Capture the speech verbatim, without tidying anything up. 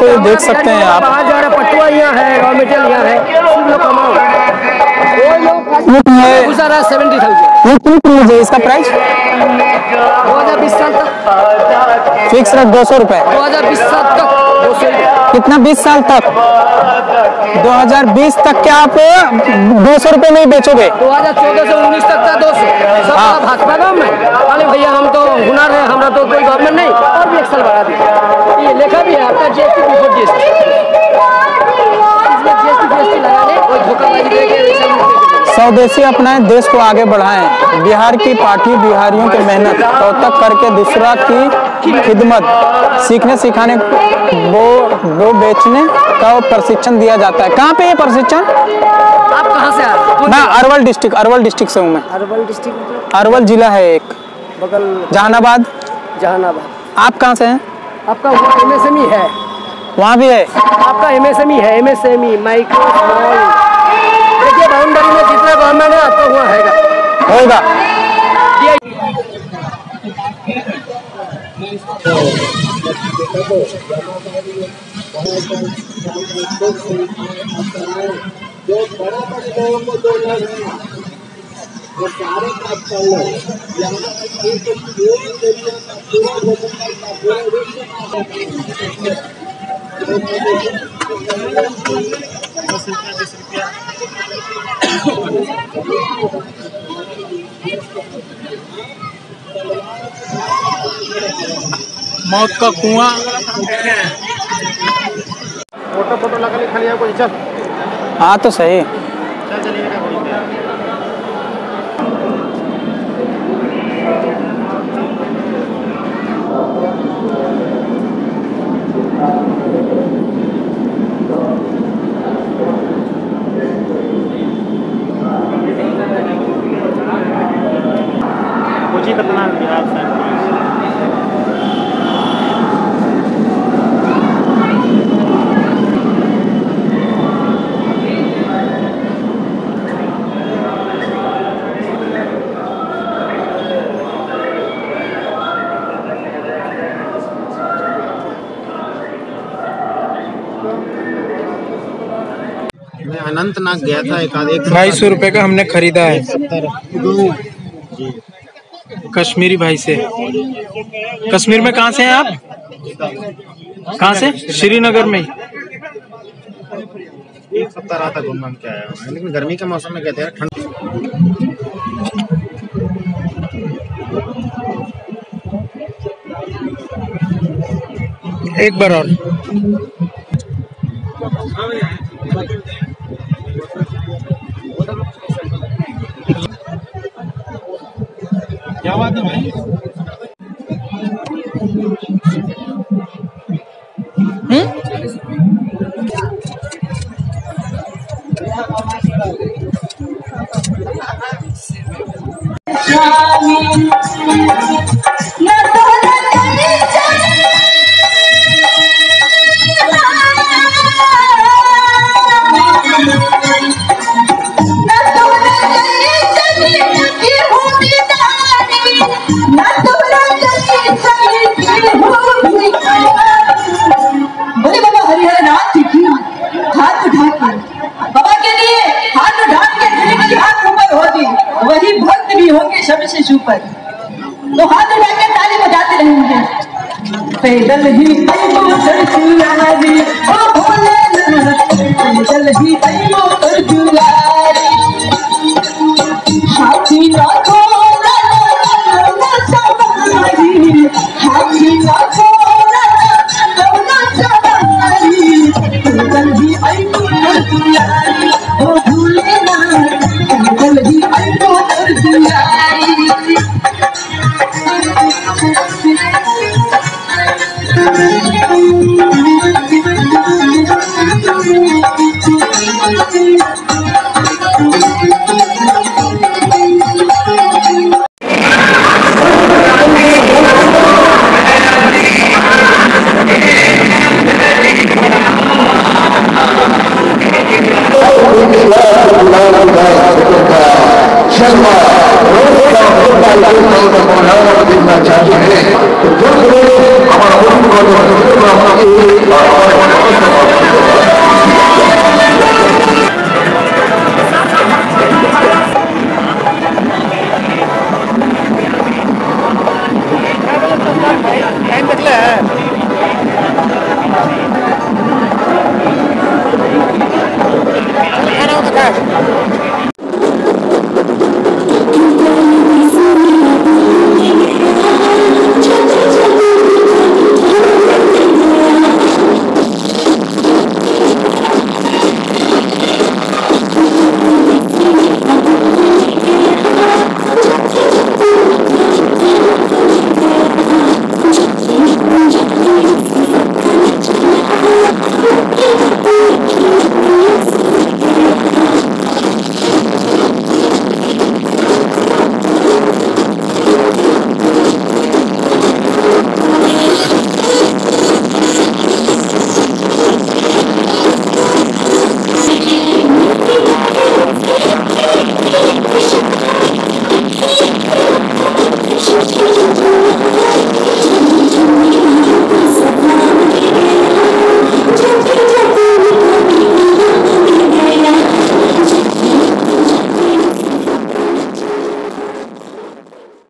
तो देख सकते हैं आप, पटुआ यहाँ है, रॉ मटेरियल यहाँ है, सेवेंटी थाउजेंड। इसका प्राइस दो हजार बीस साल तक फिक्स रेट दो सौ रुपए। दो हजार बीस साल तक दो सौ। कितना? बीस साल तक, दो हजार बीस तक क्या आप दो सौ रुपए में ही बेचोगे? दो हजार चौदह से उन्नीस तक था दो सौ। हाँ भाजपा गवर्नमेंट अरे भैया हम तो हुनर है, हमारा तो कोई गवर्नमेंट नहीं, और भी एक साल बढ़ा दिया। ये लिखा भी है आपका जीएसटी बिफोर जीएसटी, इसमें जीएसटी जीएसटी लगाने और धोखाबाजी देके स्वदेशी अपनाएं, देश को आगे बढ़ाएं। बिहार की पार्टी बिहारियों की मेहनत तौतक करके दूसरा की खिदमत, सीखने सिखाने वो वो बेचने का प्रशिक्षण दिया जाता है। कहाँ पे ये प्रशिक्षण? आप कहाँ से आ रहे हैं? मैं अरवल डिस्ट्रिक्ट अरवल डिस्ट्रिक्ट से हूँ। मैं अरवल डिस्ट्रिक्ट, अरवल जिला है एक, बगल जहानाबाद। जहानाबाद। आप कहाँ से हैं? आपका एमएसएमई है, वहाँ भी है आपका एमएसएमई है, एमएसएमई माइक्रो स्मॉल। देखिए बाउंड्री में जितना गवर्नमेंट है आपका हुआ हैगा होगा। जो बड़े बड़े लोगों को जो नहीं वो सारे काम कर लो। यहाँ एक पूरी दुनिया का पूरा लोकल का पूरा मौत का कुआं। फोटो फोटो लगा ले खाली आपको। चल हाँ तो सही। चल चलिएगा। कोची कतना बिहार से मैं अनंतनाग गया था। एक आध ढाई सौ रुपये का हमने खरीदा है कश्मीरी भाई से। कश्मीर में कहाँ से हैं आप? कहाँ से? श्रीनगर में। एक सप्ताह रहा था, घूम घूम के आया हूँ, लेकिन गर्मी के मौसम में गए थे। ठंड एक बार और क्या बात है भाई? वही भक्त भी होंगे सबसे ऊपर, तो हाथ उठा के ताली बजाते रहेंगे। पैदल ही दुआरी, ओ भोलेनाथ पैदल ही दुआरी, हाथी ना घोड़ा ना सवारी, हाथी ना घोड़ा ना सवारी, पैदल ही दुआरी, ओ भोलेनाथ पैदल ही दुआरी। देखना चाहिए तो हमारा नाम बताए